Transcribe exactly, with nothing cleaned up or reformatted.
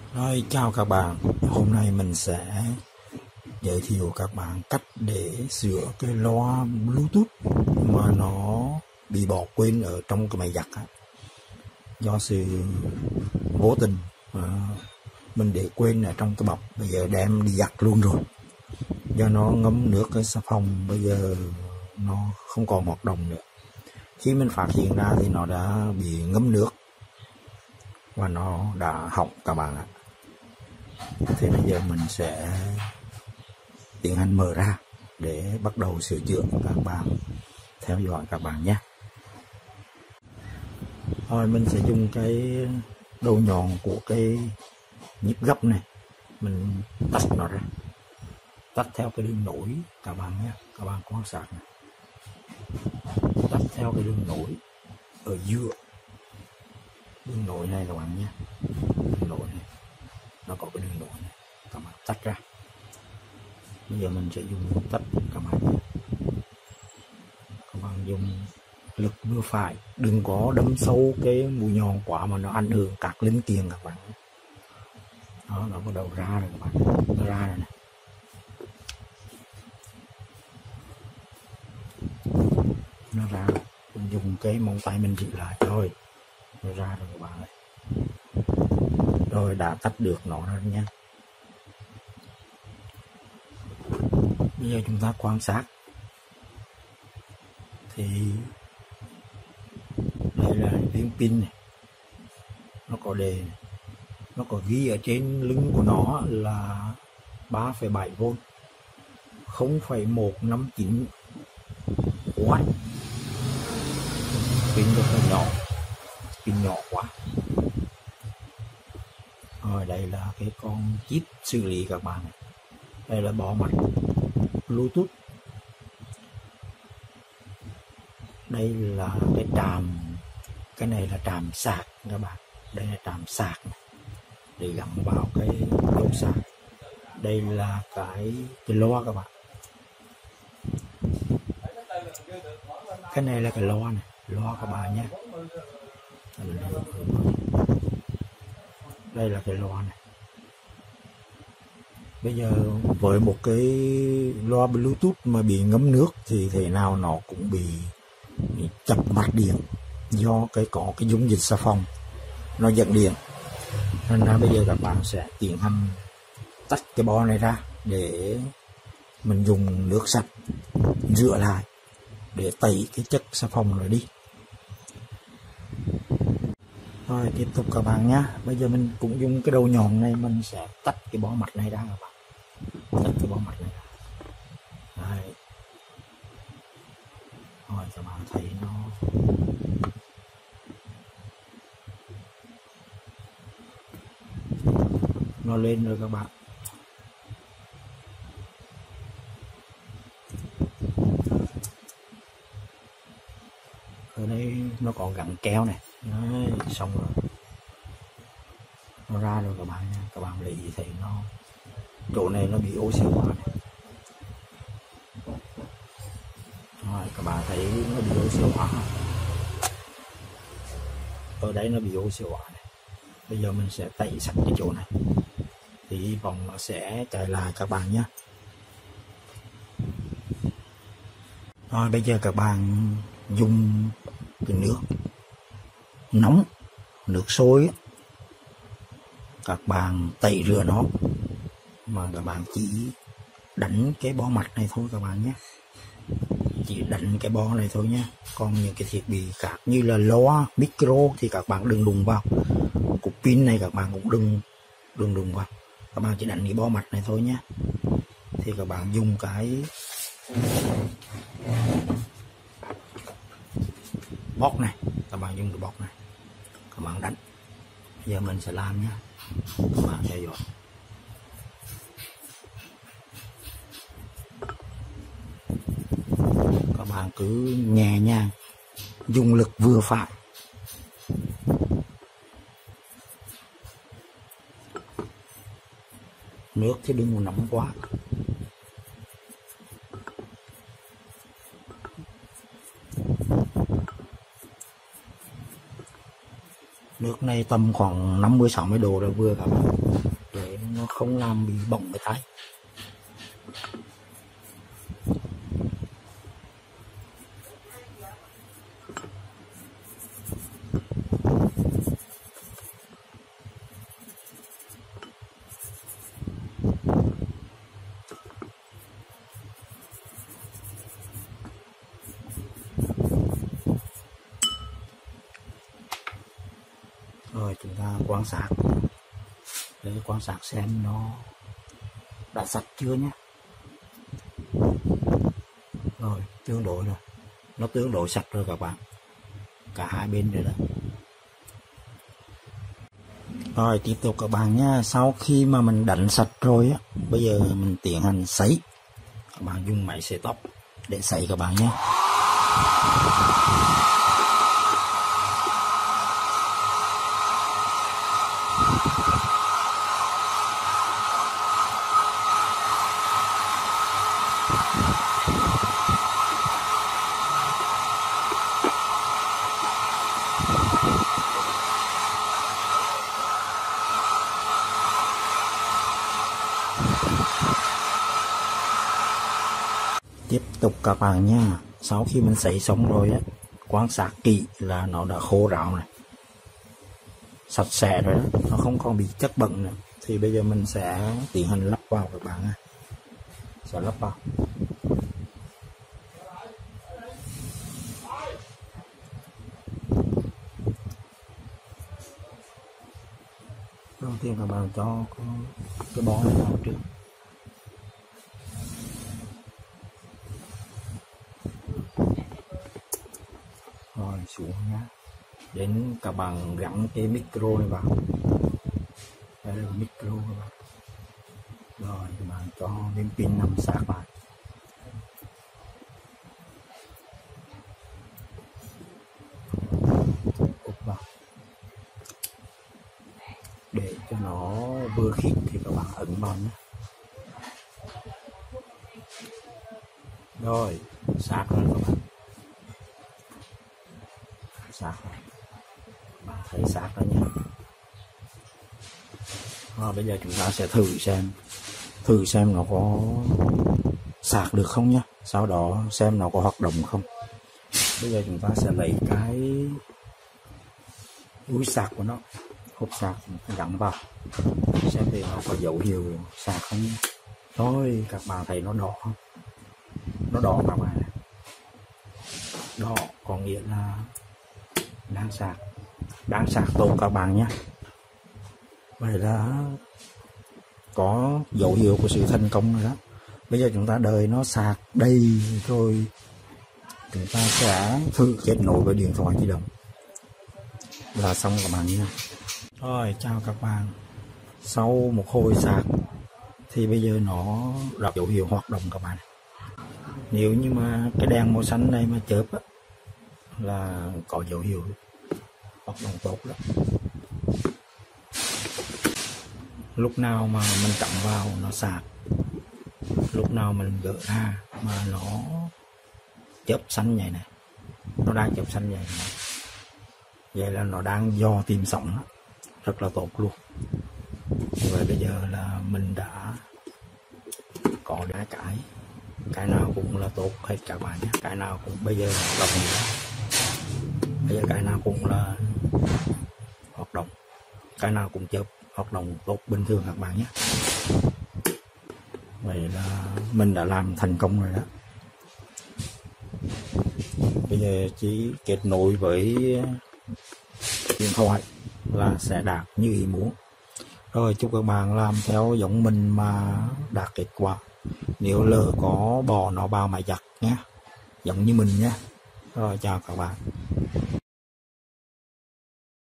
Rồi, chào các bạn. Hôm nay mình sẽ giới thiệu các bạn cách để sửa cái loa Bluetooth mà nó bị bỏ quên ở trong cái máy giặt á. Do sự vô tình à, mình để quên ở trong cái bọc, bây giờ đem đi giặt luôn rồi. Do nó ngấm nước cái xà phòng, bây giờ nó không còn hoạt động nữa. Khi mình phát hiện ra thì nó đã bị ngấm nước và nó đã hỏng các bạn ạ. Thì bây giờ mình sẽ tiến hành mở ra để bắt đầu sửa chữa. Các bạn theo dõi các bạn nhé. Rồi mình sẽ dùng cái đầu nhọn của cái nhíp gấp này, mình tách nó ra, tách theo cái đường nối các bạn nhé. Các bạn quan sát này, tách theo cái đường nối ở giữa đường nối này các bạn nhé. Đường nối này nó có cái đường nối này, các bạn tách ra. Bây giờ mình sẽ dùng tách các bạn nhé. Các bạn dùng lực vừa phải, đừng có đâm sâu cái mũi nhọn quá mà nó ảnh hưởng các linh kiện các bạn. Đó, nó bắt đầu ra rồi các bạn, nó ra rồi này. Nó ra, mình dùng cái móng tay mình giữ lại thôi, nó ra rồi các bạn ơi. Rồi đã tách được nó ra nha. Bây giờ chúng ta quan sát thì đây là viên pin này, nó có đề này. Nó có ghi ở trên lưng của nó là ba phẩy bảy vôn, không phẩy một năm chín oát. Pin rất là nhỏ, pin nhỏ quá. Rồi đây là cái con chip xử lý các bạn. Đây là bỏ mặt Bluetooth. Đây là cái tràm, cái này là tràm sạc các bạn. Đây là tràm sạc này, để gắn vào cái đầu sạc. Đây là cái cái loa các bạn. Cái này là cái loa này, loa các bạn nhé. Đây là cái loa này. Bây giờ với một cái loa Bluetooth mà bị ngấm nước thì thế nào nó cũng bị, bị chập mạch điện, do cái có cái dung dịch xà phòng nó dẫn điện. Nên là bây giờ các bạn sẽ tiến hành tách cái bo này ra để mình dùng nước sạch rửa lại để tẩy cái chất xà phòng này đi. Rồi tiếp tục các bạn nhé. Bây giờ mình cũng dùng cái đầu nhọn này, mình sẽ tách cái bo mặt này ra các bạn. Tách cái bo mặt này ra. Đấy. Rồi các bạn thấy nó nó lên rồi các bạn. Ở đây nó còn gắn keo này. Đấy, xong rồi, nó ra rồi các bạn nha. Các bạn để ý thấy nó chỗ này nó bị oxy hóa này. Rồi các bạn thấy nó bị oxy hóa, ở đây nó bị oxy hóa này. Bây giờ mình sẽ tẩy sạch cái chỗ này thì hy vọng nó sẽ chạy lại các bạn nhé. Rồi bây giờ các bạn dùng cái nước nóng, nước sôi, các bạn tẩy rửa nó, mà các bạn chỉ đánh cái bo mặt này thôi các bạn nhé. Chỉ đánh cái bo này thôi nhé. Còn những cái thiết bị khác như là loa, micro thì các bạn đừng đụng vào. Cục pin này các bạn cũng đừng đừng đụng vào. Các bạn chỉ đánh cái bo mặt này thôi nhé. Thì các bạn dùng cái bóp này, các bạn dùng cái bóp này, các bạn đánh. Bây giờ mình sẽ làm nhé, các bạn theo dõi. Các bạn cứ nhẹ nhàng, dùng lực vừa phải. Nước thì đừng có nóng quá. Nước này tay tầm khoảng năm mươi sáu mươi độ là vừa các bạn, để nó không làm bị bỏng cái tay. Rồi chúng ta quan sát để quan sát xem nó đã sạch chưa nhé. Rồi tương đối rồi, nó tương đối sạch rồi các bạn, cả hai bên rồi đó. Rồi tiếp tục các bạn nha, sau khi mà mình đánh sạch rồi á, bây giờ mình tiến hành sấy. Các bạn dùng máy sấy tóc để sấy các bạn nhé. Tiếp tục các bạn nha, sau khi mình sấy xong rồi á, quan sát kỹ là nó đã khô ráo này, sạch sẽ rồi đó, nó không còn bị chất bẩn nữa. Thì bây giờ mình sẽ tiến hành lắp vào các bạn nha, sẽ lắp vào. Đầu tiên các bạn cho cái bó này vào trước. Rồi xuống nhá, đến các bạn gắn cái micro này vào. Đây là micro các bạn. Rồi các bạn cho viên pin nằm sát lại. Úp vào. Để cho nó vừa khít thì các bạn ấn vào nhé. Rồi sát rồi các bạn, sát rồi, bạn thấy sát rồi nhé. Rồi bây giờ chúng ta sẽ thử xem thử xem nó có sạc được không nhé, sau đó xem nó có hoạt động không. Bây giờ chúng ta sẽ lấy cái túi sạc của nó, hộp sạc gắn vào, xem thì nó có dấu hiệu sạc không. Thôi các bạn thấy nó đỏ không? Nó đỏ các bạn, đỏ có nghĩa là đang sạc, đang sạc tốt các bạn nhé. Vậy là có dấu hiệu của sự thành công rồi đó. Bây giờ chúng ta đợi nó sạc đầy rồi chúng ta sẽ thử kết nối với điện thoại di động là xong các bạn nha. Rồi chào các bạn, sau một hồi sạc thì bây giờ nó đạt dấu hiệu hoạt động các bạn. Nếu như mà cái đèn màu xanh này mà chớp á, là có dấu hiệu hoạt động tốt đó. Lúc nào mà mình cắm vào nó sạc, lúc nào mình gỡ ra mà nó chớp xanh vậy này, nó đang chớp xanh vậy này, vậy là nó đang dò tìm sóng đó. Rất là tốt luôn. Vậy bây giờ là mình đã có đá cái cái nào cũng là tốt hết các bạn nhé, cái nào cũng bây giờ hoạt động nữa. Bây giờ cái nào cũng là hoạt động, cái nào cũng chớp hoạt động tốt bình thường các bạn nhé. Vậy là mình đã làm thành công rồi đó. Bây giờ chỉ kết nối với điện thoại là sẽ đạt như ý muốn. Rồi chúc các bạn làm theo giống mình mà đạt kết quả. Nếu lỡ có bò nó vào máy giặt nhé, giống như mình nhé. Rồi chào các bạn.